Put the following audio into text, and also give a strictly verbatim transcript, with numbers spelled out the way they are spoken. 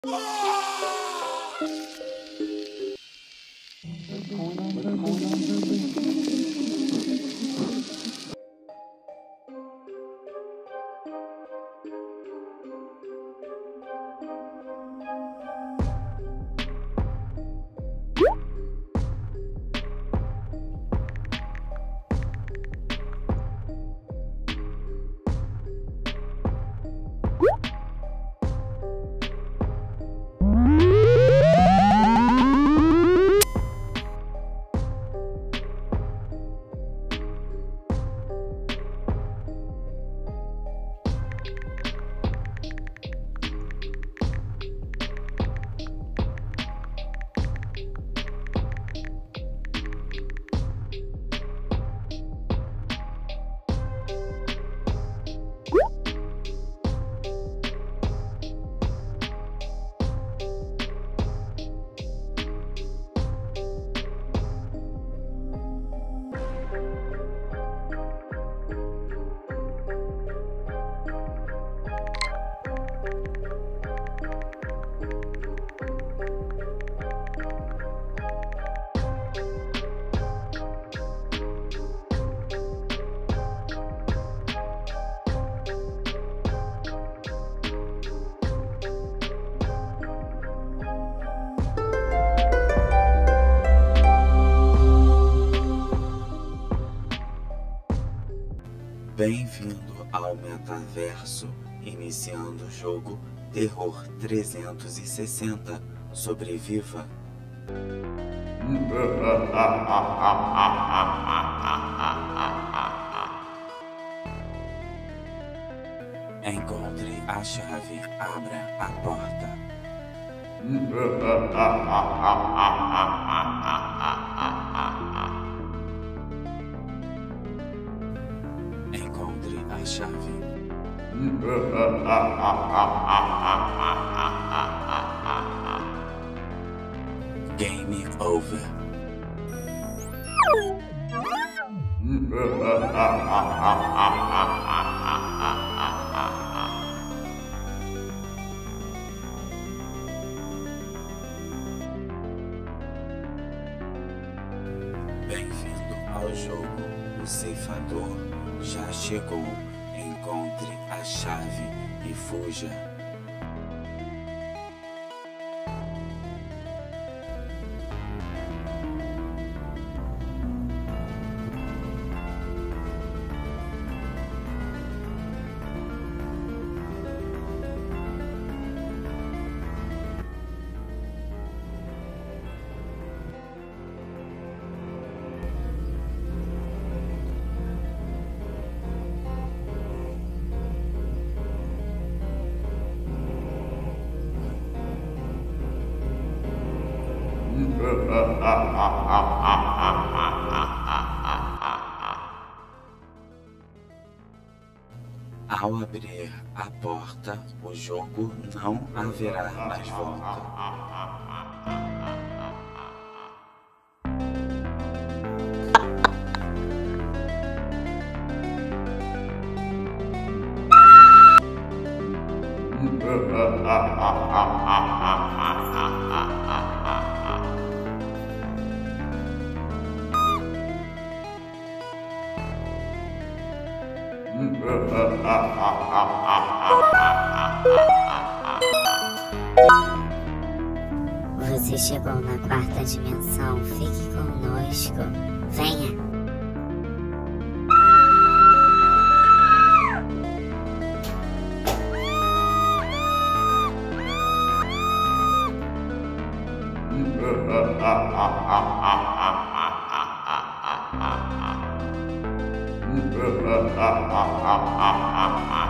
Bem-vindo ao metaverso, iniciando o jogo Terror trezentos e sessenta. Sobreviva! Encontre a chave, abra a porta. Encontre a chave. Game over. Bem-vindo ao jogo. O ceifador já chegou. Encontre a chave e fuja. Ao abrir a porta, o jogo não haverá mais volta. Você chegou na quarta dimensão. Fique conosco. Venha. Ha ha ha ha ha ha.